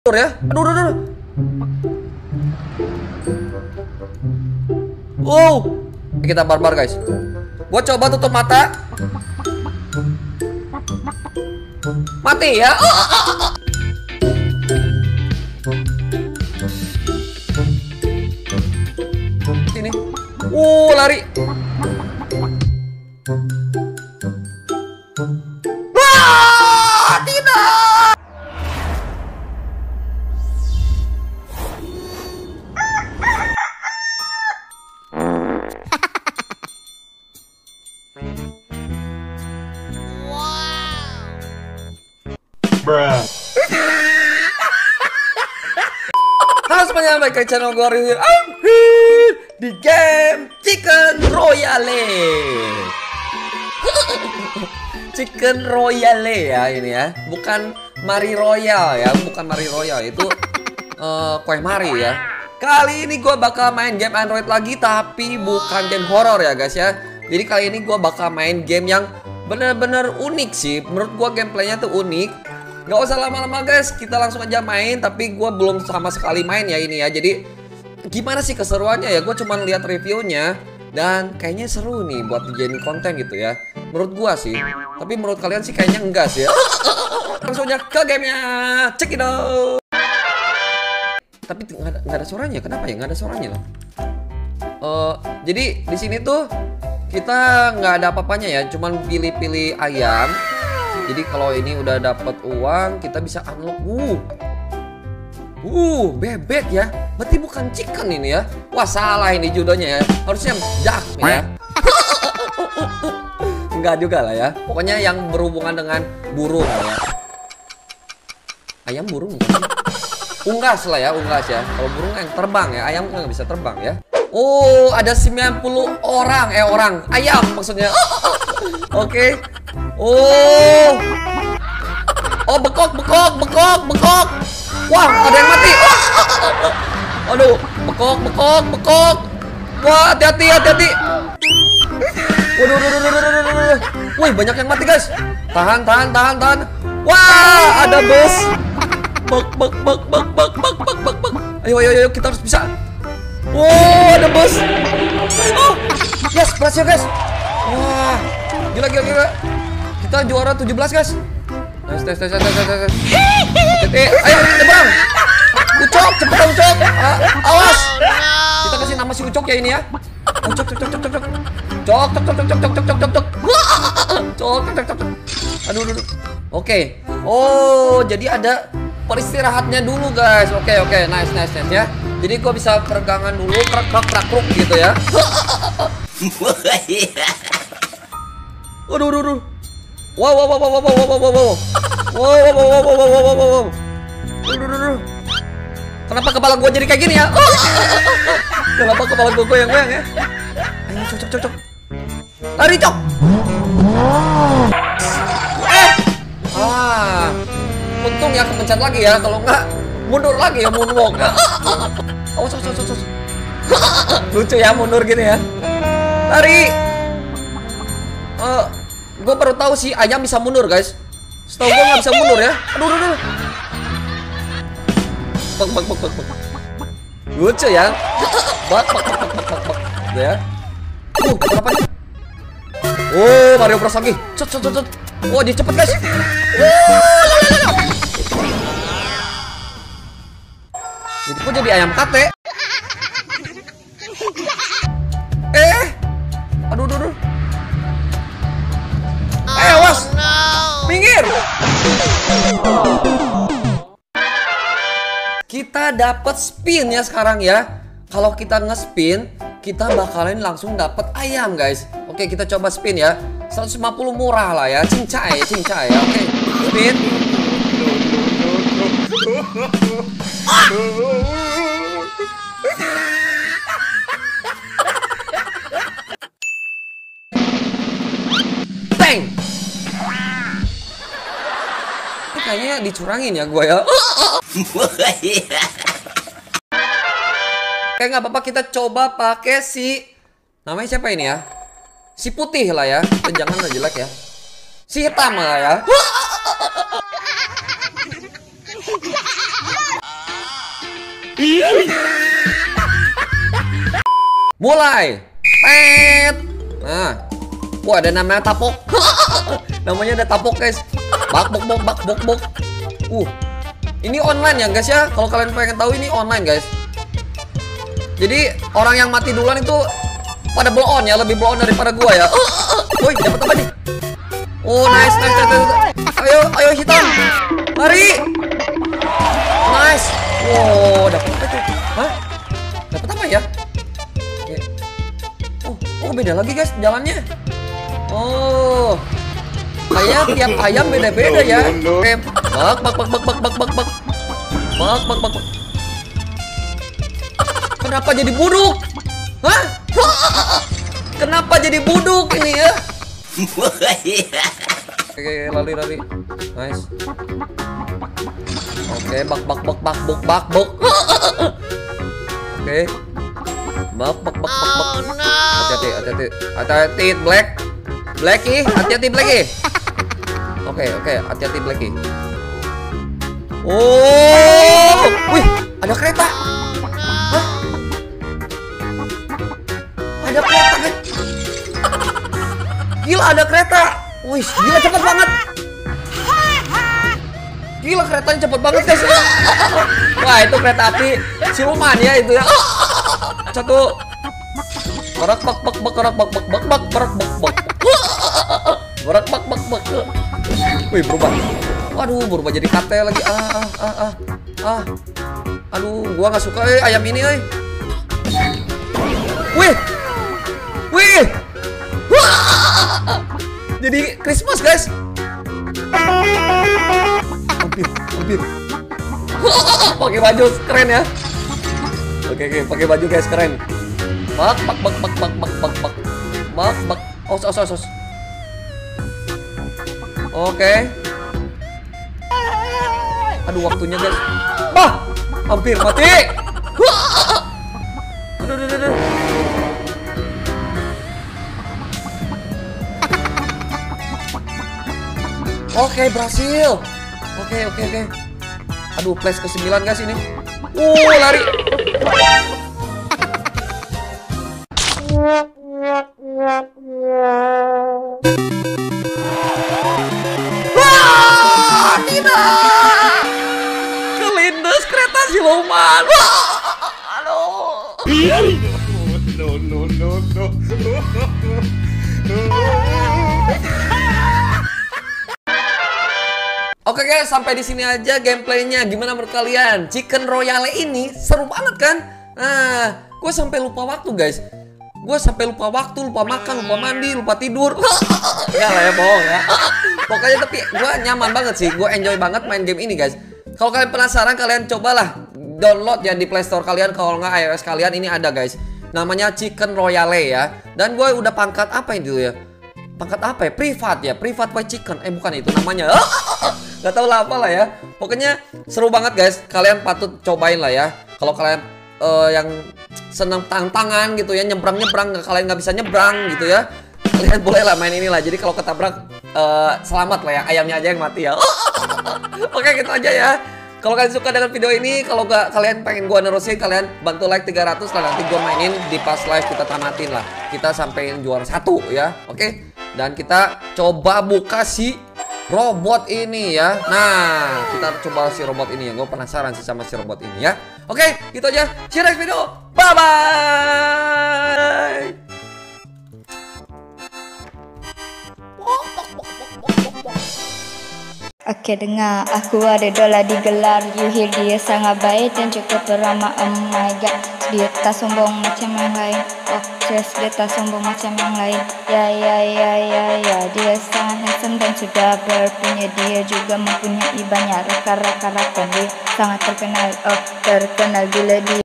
ya. Aduh, aduh, aduh. Kita barbar guys. Gua coba tutup mata. Mati ya. Sini. Lari. Tidak. Halo semuanya, balik ke channel gue review di game Chicken Royale. Chicken Royale ya ini ya, bukan Mari Royal ya, bukan Mari Royal itu kue Mari ya. Kali ini gue bakal main game Android lagi, tapi bukan game horror ya guys ya. Jadi kali ini gue bakal main game yang bener-bener unik sih. Menurut gue gameplaynya tuh unik. Gak usah lama-lama guys, kita langsung aja main. Tapi gue belum sama sekali main ya ini ya. Jadi gimana sih keseruannya ya? Gue cuma lihat reviewnya dan kayaknya seru nih buat dijadiin konten gitu ya. Menurut gue sih. Tapi menurut kalian sih kayaknya enggak sih ya. Langsung aja ke gamenya. Check it out. Tapi nggak ada suaranya. Kenapa ya nggak ada suaranya loh? Jadi di sini tuh kita nggak ada apa-apanya ya. Cuman pilih-pilih ayam. Jadi kalau ini udah dapat uang, kita bisa unlock. Bebek ya. Berarti bukan chicken ini ya. Wah, salah ini judulnya ya. Harusnya duck ya. Enggak juga lah ya. Pokoknya yang berhubungan dengan burung ya. Ayam burung bukan sih? Unggas lah ya, unggas ya. Kalau burung yang terbang ya, ayam nggak bisa terbang ya. Oh, ada 90 orang. Ayam maksudnya. Oke. Oh, bekok. Wah, ada yang mati. Aduh, bekok. Wah, hati-hati. Waduh. Wih, banyak yang mati guys. Tahan. Wah, ada bus. Bek. Ayo, kita harus bisa. Wow, ada bus. Oh, yes, berhasil guys. Wah, gila. Kita juara 17 guys. Nice. Ayo nyebrang. Ucok, cepetan Ucok. Awas. Kita kasih nama si Ucok ya ini ya. Ucok. Cok. Aduh. Oke. Oh, jadi ada peristirahatnya dulu guys. Oke. Nice ya. Jadi gua bisa peregangan dulu, kruk gitu ya. Waduh. Wow. Kenapa kepala gua jadi kayak gini ya? Kenapa kepala gua goyang-goyang ya? Ayo, cok. Lari, cok. Untung ya kepencet lagi ya, kalau enggak mundur lagi ya moonwalk. Awas. Lucu ya mundur gini ya. Lari. Gue baru tahu sih ayam bisa mundur guys. Setahu gue nggak bisa mundur ya. Aduh. Bak. Lucu ya. Bak. Ya. Berapa nih? Oh, Mario Bros lagi. Cet. Oh, dia cepet guys. Jadi kok jadi ayam kate? Aduh. Awas, minggir. Kita dapat spin ya sekarang ya. Kalau kita nge-spin, kita bakalan langsung dapat ayam guys. Oke, kita coba spin ya. 150 murah lah ya, cincai ya. Oke, spin. Bang. Ini kayaknya dicurangin ya gue ya. Kayak nggak apa-apa, kita coba pakai si namanya siapa ini ya? Si putih lah ya. Jangan lah jelek ya. Si hitam lah ya. Mulai. Pet. Nah. Wah, ada namanya tapok. Namanya ada tapok, guys. Bak bok bok bak bok bok. Ini online ya, guys ya. Kalau kalian pengen tahu ini online, guys. Jadi orang yang mati duluan itu pada blow on ya, lebih blow on daripada gua ya. Woi, dapat apa nih? Oh, nice. Ayo hitam. Mari. Nice. Wow, dapat apa tuh? Hah? Dapat apa ya? Oh, beda lagi, guys, jalannya. Oh. Kayak tiap ayam beda-beda ya. Oke. Bak. Kenapa jadi buduk? Hah? Kenapa jadi buduk ini ya? Oke, lari. Nice. Oke, bak. Oke. Bak. Hati-hati, Blacky, hati-hati Blacky. Oke, hati-hati Blacky. Oh, wih, ada kereta. Hah? Ada kereta, kan? Gila, ada kereta. Wih, gila cepet banget. Gila, keretanya cepet banget, guys. Wah, itu kereta api siluman ya itu ya. Satu. Berak bak. Wih, berubah. Waduh, berubah jadi kate lagi. Aduh, gua nggak suka ayam ini, Wih. Jadi Christmas, guys. Hampir. Pakai baju keren ya. Oke, pakai baju, guys, keren. Bak. Os. Oke. Aduh, waktunya, guys. Hampir mati. Aduh. Oke, berhasil. Oke. Aduh, place ke-9, guys, ini. Lari. Tidak. Kelindes kereta siluman. Aduh. No. Oke, guys, sampai di sini aja gameplaynya. Gimana menurut kalian? Chicken Royale ini seru banget kan? Nah, gue sampai lupa waktu, guys. Gue sampai lupa waktu, lupa makan, lupa mandi, lupa tidur. Ya lah ya, bohong ya. Pokoknya tapi gue nyaman banget sih. Gue enjoy banget main game ini, guys. Kalau kalian penasaran, kalian cobalah download ya di Play Store kalian. Kalau nggak iOS kalian, ini ada, guys. Namanya Chicken Royale ya. Dan gue udah pangkat apa itu ya? Pangkat apa ya? Privat ya. Privat by Chicken. Bukan itu namanya. Gak tau lah apalah ya. Pokoknya seru banget, guys. Kalian patut cobain lah ya. Kalau kalian yang senang tantangan gitu ya, nyebrang kalian nggak bisa nyebrang gitu ya, kalian boleh lah main inilah. Jadi kalau ketabrak selamat lah ya, ayamnya aja yang mati ya. Oke, gitu aja ya. Kalau kalian suka dengan video ini, kalau kalian pengen gua nerusin, kalian bantu like 300 lah, nanti gua mainin di pas live, kita tamatin lah, kita sampein juara 1 ya. Oke, dan kita coba buka si robot ini ya. Nah, kita coba si robot ini ya. Gue penasaran sih sama si robot ini ya. Oke, gitu aja. See you next video. Bye-bye. Oke, dengar, aku ada dola digelar. You hear dia sangat baik dan cukup ramah. Oh my god, dia tak sombong macam yang lain. Oh yes, dia tak sombong macam yang lain. Ya, dia sangat handsome dan sudah berpunya. Dia juga mempunyai banyak rakan-rakan. Dia sangat terkenal, terkenal bila dia